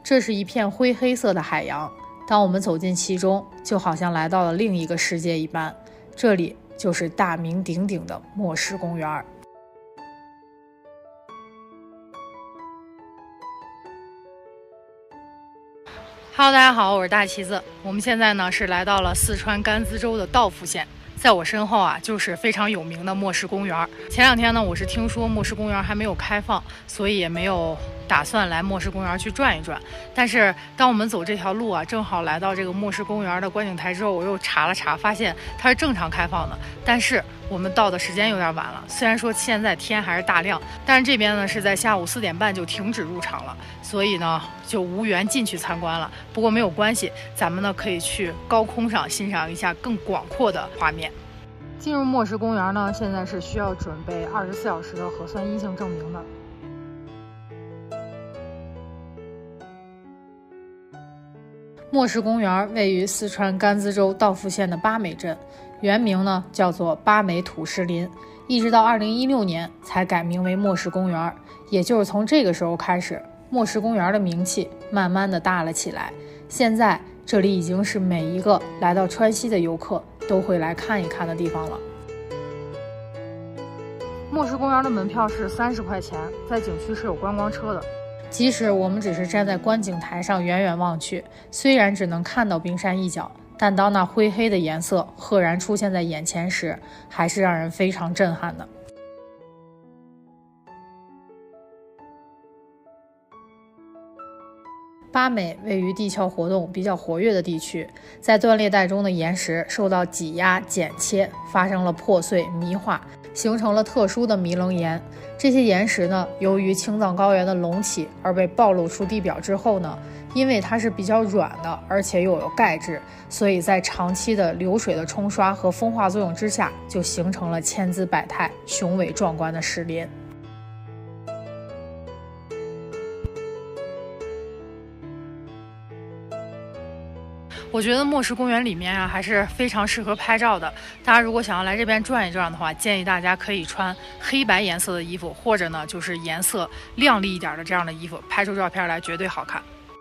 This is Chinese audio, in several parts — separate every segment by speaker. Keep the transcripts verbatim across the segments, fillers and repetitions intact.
Speaker 1: 这是一片灰黑色的海洋，当我们走进其中，就好像来到了另一个世界一般。这里就是大名鼎鼎的莫氏公园。Hello， 大家好，我是大旗子。我们现在呢是来到了四川甘孜州的道孚县，在我身后啊就是非常有名的莫氏公园。前两天呢，我是听说莫氏公园还没有开放，所以也没有打算来莫氏公园去转一转。但是当我们走这条路啊，正好来到这个莫氏公园的观景台之后，我又查了查，发现它是正常开放的。但是我们到的时间有点晚了，虽然说现在天还是大亮，但是这边呢是在下午四点半就停止入场了，所以呢就无缘进去参观了。不过没有关系，咱们呢可以去高空上欣赏一下更广阔的画面。进入莫氏公园呢，现在是需要准备二十四小时的核酸阴性证明的。莫氏公园位于四川甘孜州道孚县的巴美镇，原名呢叫做巴美土石林，一直到二零一六年才改名为莫氏公园。也就是从这个时候开始，莫氏公园的名气慢慢的大了起来。现在这里已经是每一个来到川西的游客都会来看一看的地方了。莫氏公园的门票是三十块钱，在景区是有观光车的。即使我们只是站在观景台上远远望去，虽然只能看到冰山一角，但当那灰黑的颜色赫然出现在眼前时，还是让人非常震撼的。巴美位于地壳活动比较活跃的地区，在断裂带中的岩石受到挤压、剪切，发生了破碎、迷化，形成了特殊的迷棱岩。这些岩石呢，由于青藏高原的隆起而被暴露出地表之后呢，因为它是比较软的，而且又有钙质，所以在长期的流水的冲刷和风化作用之下，就形成了千姿百态、雄伟壮观的石林。我觉得莫氏公园里面啊还是非常适合拍照的。大家如果想要来这边转一转的话，建议大家可以穿黑白颜色的衣服，或者呢就是颜色亮丽一点的这样的衣服，拍出照片来绝对好看。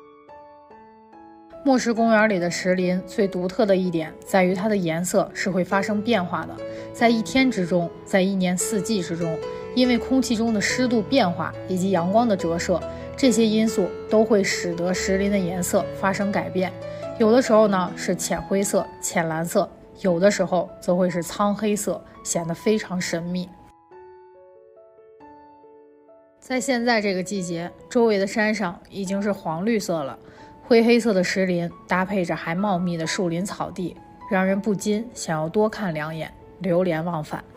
Speaker 1: 莫氏公园里的石林最独特的一点在于它的颜色是会发生变化的，在一天之中，在一年四季之中，因为空气中的湿度变化以及阳光的折射，这些因素都会使得石林的颜色发生改变。有的时候呢是浅灰色、浅蓝色，有的时候则会是苍黑色，显得非常神秘。在现在这个季节，周围的山上已经是黄绿色了，灰黑色的石林搭配着还茂密的树林草地，让人不禁想要多看两眼，流连忘返。